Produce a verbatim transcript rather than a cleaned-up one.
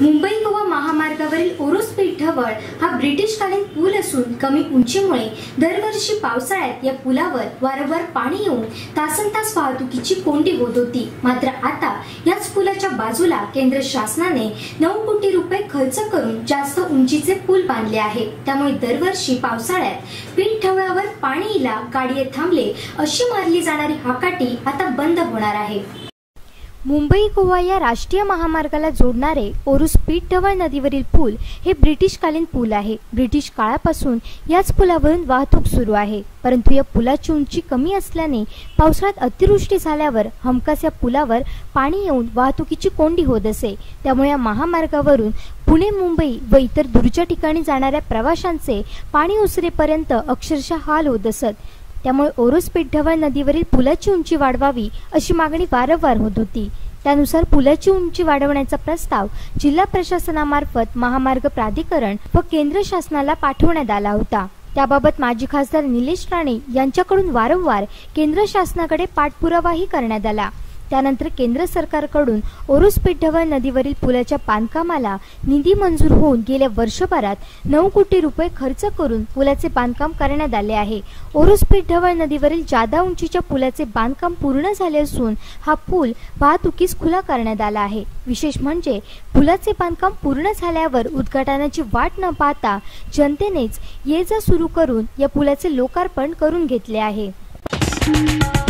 मुंबई गोवा महामार्गावरील ओरोस पेठजवळ हा ब्रिटिशकालीन पूल असून कमी उंचीमुळे दरवर्षी पावसाळ्यात या पुलावर वारंवार पाणी येऊन तासनतास वाहतुकीची कोंडी होत होती। मात्र आता याच पुलाच्या बाजूला केंद्र शासनाने नऊ कोटी रुपये खर्च करून जास्त उंचीचे पूल बांधले आहे। त्यामुळे दरवर्षी पावसाळ्यात पेठजवळावर पाणी इला गाडीये थांबले अशी मारली जाणारी हाकाटी आता बंद होणार आहे। मुंबई गोवा या राष्ट्रीय महामार्गाला जोडणारे ओरोस पेठजवळ नदीवरील पूल हे ब्रिटिशकालीन पूल आहे। ब्रिटिश काळापासून याच पुलावरून वाहतूक सुरू आहे, परंतु या पुलाची उंची कमी असल्याने पावसाळ्यात अतिवृष्टी झाल्यावर हमखास या पुलावर पाणी येऊन वाहतुकीची कोंडी होत असे। त्यामुळे या महामार्गावरून पुणे, मुंबई व इतर दूरच्या ठिकाणी जाणाऱ्या प्रवाशांचे पाणी ओसरेपर्यंत अक्षरशः हाल होत असत। त्यामुळे ओरोस पेठजवळ नदीवरील पुलाची उंची वाढवावी अशी मागणी वारंवार होत होती। त्यानुसार पुलाची उंची वाढवण्याचा प्रस्ताव जिल्हा प्रशासनामार्फत महामार्ग प्राधिकरण व केंद्र शासनाला पाठवण्यात आला होता। त्याबाबत माजी खासदार निलेश राणे यांच्याकडून वारंवार केंद्र शासनाकडे पाठपुरावाही करण्यात आला। त्यानंतर केंद्र सरकारकडून ओरोस पेठजवळ नदीवरील पुलाच्या बांधकामाला निधी मंजूर होऊन गेल्या वर्षभरात नऊ कोटी रुपये खर्च करून पुलाचे बांधकाम करण्यात आले आहे। ओरोस पेठजवळ नदीवरील जादा उंचीच्या पुलाचे बांधकाम पूर्ण झाले असून हा पूल वाहतुकीस खुला करण्यात आला आहे। विशेष म्हणजे पुलाचे बांधकाम पूर्ण झाल्यावर उद्घाटनाची वाट न पाहता जनतेनेच ये जा सुरू करून या पुलाचे लोकार्पण करून घेतले आहे।